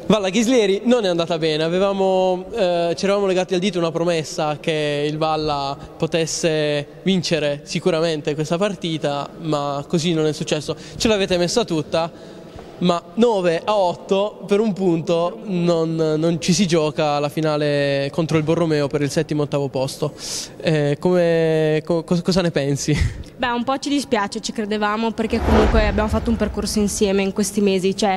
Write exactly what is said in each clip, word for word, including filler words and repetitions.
Valla Ghislieri non è andata bene, avevamo, eh, ci eravamo legati al dito una promessa che il Valla potesse vincere sicuramente questa partita, ma così non è successo. Ce l'avete messa tutta, ma nove a otto per un punto non, non ci si gioca alla finale contro il Borromeo per il settimo e ottavo posto. Eh, come, co, cosa ne pensi? Beh, un po' ci dispiace, ci credevamo, perché comunque abbiamo fatto un percorso insieme in questi mesi, cioè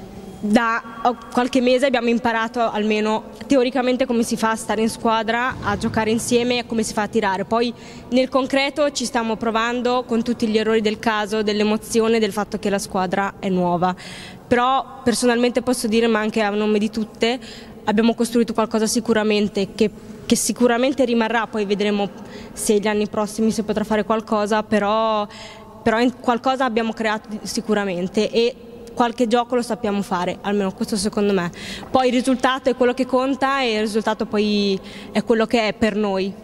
da qualche mese abbiamo imparato almeno teoricamente come si fa a stare in squadra, a giocare insieme e come si fa a tirare. Poi nel concreto ci stiamo provando con tutti gli errori del caso, dell'emozione, del fatto che la squadra è nuova. Però personalmente posso dire, ma anche a nome di tutte, abbiamo costruito qualcosa sicuramente che, che sicuramente rimarrà, poi vedremo se gli anni prossimi si potrà fare qualcosa, però, però in qualcosa abbiamo creato sicuramente e qualche gioco lo sappiamo fare, almeno questo secondo me. Poi il risultato è quello che conta e il risultato poi è quello che è per noi.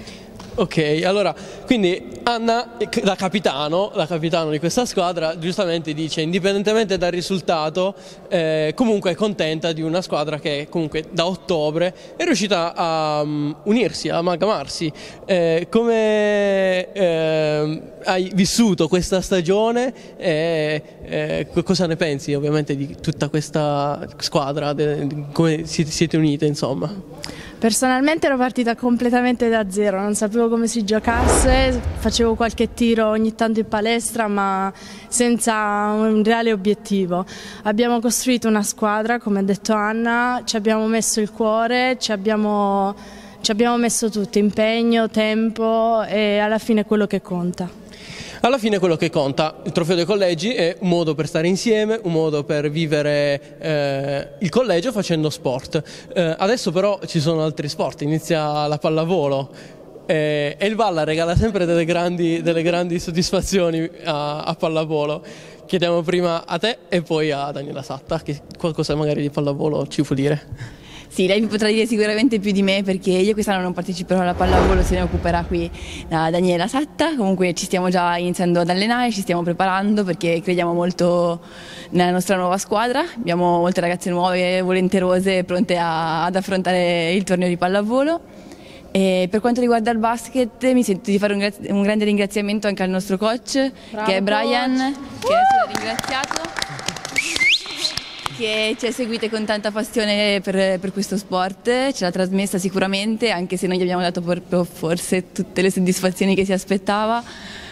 Ok, allora, quindi Anna, da capitano, da capitano di questa squadra, giustamente dice, indipendentemente dal risultato, eh, comunque è contenta di una squadra che comunque da ottobre è riuscita a um, unirsi, a amalgamarsi. Eh, come eh, hai vissuto questa stagione e eh, cosa ne pensi ovviamente di tutta questa squadra, de, de, come siete, siete unite insomma? Personalmente ero partita completamente da zero, non sapevo come si giocasse, facevo qualche tiro ogni tanto in palestra ma senza un reale obiettivo. Abbiamo costruito una squadra, come ha detto Anna, ci abbiamo messo il cuore, ci abbiamo, ci abbiamo messo tutto, impegno, tempo e alla fine è quello che conta. Alla fine quello che conta, il trofeo dei collegi è un modo per stare insieme, un modo per vivere eh, il collegio facendo sport. Eh, adesso però ci sono altri sport, inizia la pallavolo eh, e il Valla regala sempre delle grandi, delle grandi soddisfazioni a, a pallavolo. Chiediamo prima a te e poi a Daniela Satta che qualcosa magari di pallavolo ci può dire. Sì, lei vi potrà dire sicuramente più di me perché io quest'anno non parteciperò alla pallavolo, se ne occuperà qui da Daniela Satta. Comunque ci stiamo già iniziando ad allenare, ci stiamo preparando perché crediamo molto nella nostra nuova squadra. Abbiamo molte ragazze nuove, volenterose, pronte a, ad affrontare il torneo di pallavolo. E per quanto riguarda il basket mi sento di fare un, un grande ringraziamento anche al nostro coach, Bravo, che è Brian, coach. Che è ringraziato. Che ci ha seguite con tanta passione per, per questo sport, ce l'ha trasmessa sicuramente, anche se non gli abbiamo dato proprio forse tutte le soddisfazioni che si aspettava,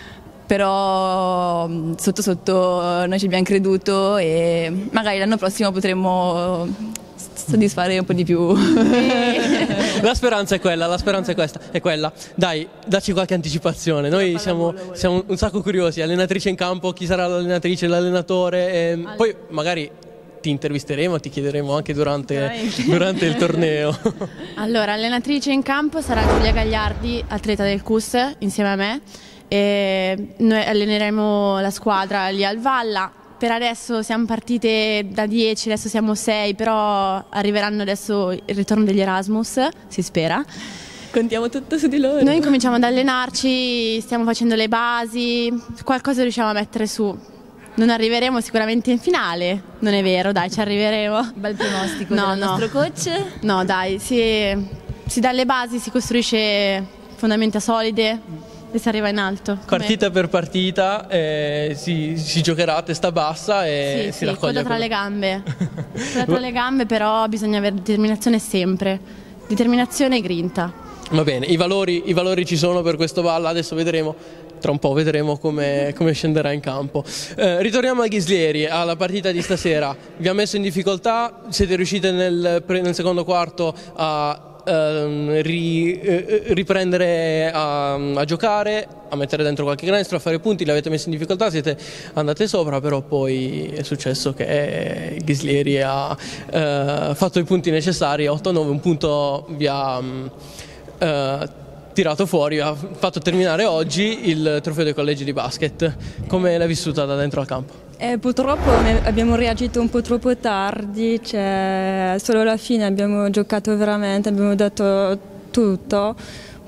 però sotto sotto noi ci abbiamo creduto e magari l'anno prossimo potremmo soddisfare un po' di più. La speranza è quella, la speranza è questa, è quella. Dai, dacci qualche anticipazione. Noi siamo, siamo un sacco curiosi, allenatrice in campo, chi sarà l'allenatrice, l'allenatore, e poi magari ti intervisteremo, ti chiederemo anche durante, durante il torneo. Allora, allenatrice in campo sarà Giulia Gagliardi, atleta del C U S, insieme a me. E noi alleneremo la squadra lì al Valla. Per adesso siamo partite da dieci, adesso siamo sei, però arriveranno adesso il ritorno degli Erasmus, si spera. Contiamo tutto su di loro. Noi cominciamo ad allenarci, stiamo facendo le basi, qualcosa riusciamo a mettere su. Non arriveremo sicuramente in finale, non è vero, dai, ci arriveremo. Bel pronostico no, del no. nostro coach. No, dai, si, si dà le basi, si costruisce fondamenta solide e si arriva in alto. Partita per partita eh, si, si giocherà a testa bassa e sì, si sì, raccoglie. Coda tra le gambe. Coda tra le gambe, però bisogna avere determinazione sempre. Determinazione e grinta. Va bene, i valori, i valori ci sono per questo Valla, adesso vedremo. Tra un po' vedremo come, come scenderà in campo. Eh, ritorniamo a Ghislieri, alla partita di stasera. Vi ha messo in difficoltà, siete riuscite nel, nel secondo quarto a eh, ri, eh, riprendere a, a giocare, a mettere dentro qualche canestro, a fare punti, li avete messi in difficoltà, siete andate sopra, però poi è successo che Ghislieri ha eh, fatto i punti necessari, otto a nove, un punto vi ha eh, tirato fuori, ha fatto terminare oggi il trofeo dei collegi di basket. Come l'hai vissuta da dentro al campo? Eh, purtroppo abbiamo reagito un po' troppo tardi, cioè, solo alla fine abbiamo giocato veramente, abbiamo dato tutto,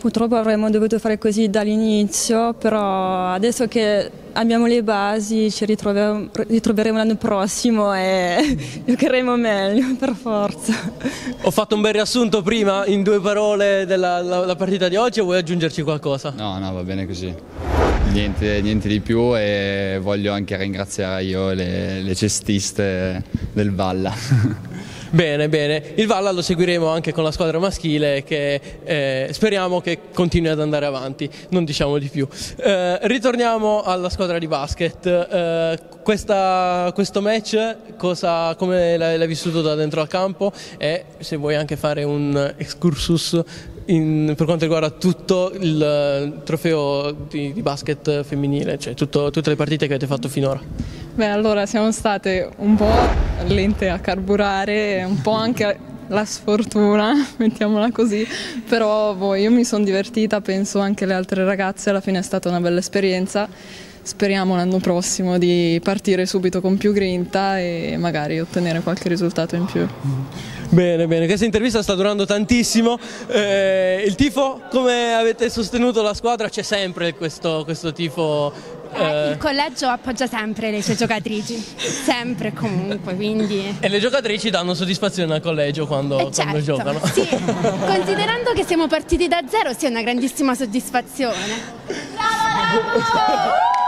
purtroppo avremmo dovuto fare così dall'inizio, però adesso che abbiamo le basi ci ritroveremo, ritroveremo l'anno prossimo e giocheremo meglio, per forza. Ho fatto un bel riassunto prima, in due parole, della la, la partita di oggi, o vuoi aggiungerci qualcosa? No, no, va bene così. Niente, niente di più, e voglio anche ringraziare io le, le cestiste del Valla. Bene, bene. Il Valla lo seguiremo anche con la squadra maschile, che eh, speriamo che continui ad andare avanti, non diciamo di più. Eh, ritorniamo alla squadra di basket. Eh, questa, questo match, cosa, come l'hai, l'hai vissuto da dentro al campo, e se vuoi anche fare un excursus in, per quanto riguarda tutto il trofeo di, di basket femminile, cioè tutto, tutte le partite che avete fatto finora. Beh, allora siamo state un po' lente a carburare, un po' anche la sfortuna, mettiamola così, però boh, io mi sono divertita, penso anche le altre ragazze, alla fine è stata una bella esperienza. Speriamo l'anno prossimo di partire subito con più grinta e magari ottenere qualche risultato in più. Bene, bene, questa intervista sta durando tantissimo. Eh, il tifo, come avete sostenuto la squadra? C'è sempre questo, questo tifo? Eh, il collegio appoggia sempre le sue giocatrici, sempre comunque, quindi... E le giocatrici danno soddisfazione al collegio quando, eh certo, quando giocano. Sì, considerando che siamo partiti da zero, sì, è una grandissima soddisfazione. Bravo, bravo!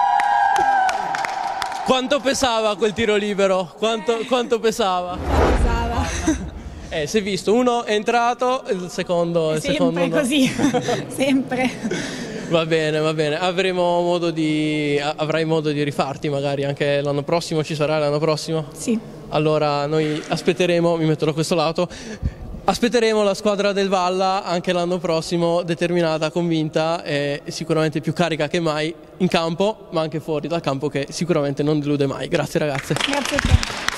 Quanto pesava quel tiro libero? Quanto, quanto pesava? Pesava. Eh, si è visto, uno è entrato, il secondo... Il sempre secondo no. Così, sempre. Va bene, va bene, avremo modo di, avrai modo di rifarti magari anche l'anno prossimo, ci sarà l'anno prossimo? Sì. Allora noi aspetteremo, mi metto da questo lato, aspetteremo la squadra del Valla anche l'anno prossimo, determinata, convinta e sicuramente più carica che mai in campo, ma anche fuori dal campo, che sicuramente non delude mai. Grazie ragazze. Grazie a te.